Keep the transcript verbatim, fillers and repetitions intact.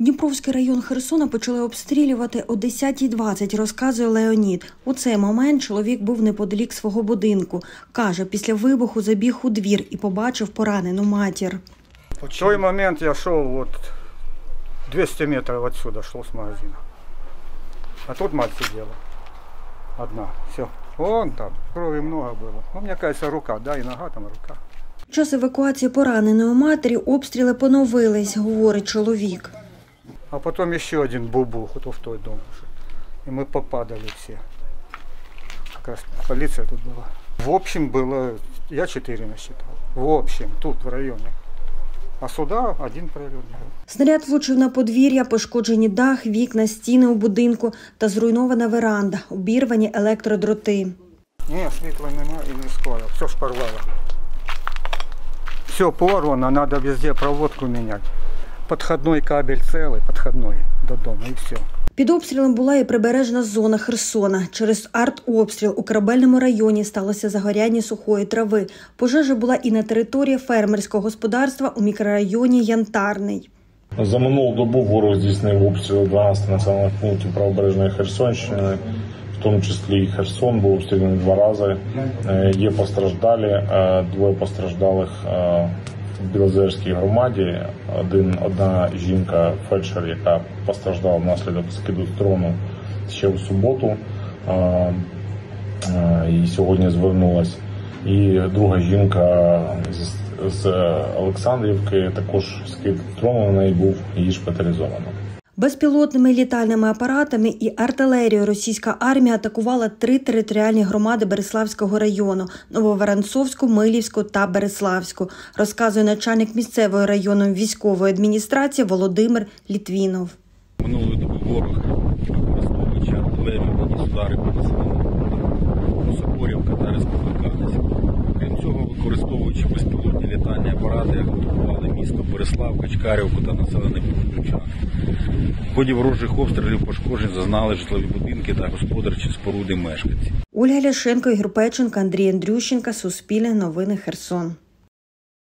Дніпровський район Херсона почали обстрілювати о десятій двадцять, розказує Леонід. У цей момент чоловік був неподалік свого будинку. Каже, після вибуху забіг у двір і побачив поранену матір. В той момент я йшов от двісті метрів відсюди, йшов з магазину. А тут мать сиділа. Одна. Все. Вон там. Крові много було. У мене, кажется, рука, да, і нога там, рука. Під час евакуації пораненої матері обстріли поновились, говорить чоловік. А потім ще один бубух, от в той дом. І ми попадали всі. Якраз поліція тут була. В общем було, я чотири насчитав. В общем, тут, в районі. А сюди один прильот був. Снаряд влучив на подвір'я, пошкоджені дах, вікна, стіни у будинку та зруйнована веранда, обірвані електродроти. Ні, світла немає і не скоро, все ж порвало. Все порвано, треба везде проводку міняти. Підхідний кабель цілий, підхідний додому і все. Під обстрілом була і прибережна зона Херсона. Через артобстріл у Корабельному районі сталося загоряння сухої трави. Пожежа була і на території фермерського господарства у мікрорайоні Янтарний. За минулу добу ворог здійснив обстріл дванадцяти населених пунктів правобережної Херсонщини, в тому числі і Херсон був обстріляний два рази. Є постраждалі, двоє постраждалих в Білозерській громаді. Один, одна жінка, фельдшер, яка постраждала внаслідок скиду з дрону ще в суботу і сьогодні звернулась. І друга жінка з, з Олександрівки, також скид дрону на неї був, її шпиталізовано. Безпілотними літальними апаратами і артилерією російська армія атакувала три територіальні громади Береславського району – Нововоронцовську, Милівську та Береславську, розказує начальник місцевої районної військової адміністрації Володимир Літвінов. Минулої доби ворог, використовуючи артилерію, наніс удари по населенню Соборівка та Республіканець. Крім цього, використовуючи безпілотні літальні апарати, атакували місто Береслав, Качкарівку та населений пункт Дучани. В ході ворожих обстрілів пошкоджень зазнали житлові будинки та господарчі споруди мешканців. Ольга Ляшенко, Ігор Печенко, Андрій Андрющенко, Суспільне новини, Херсон.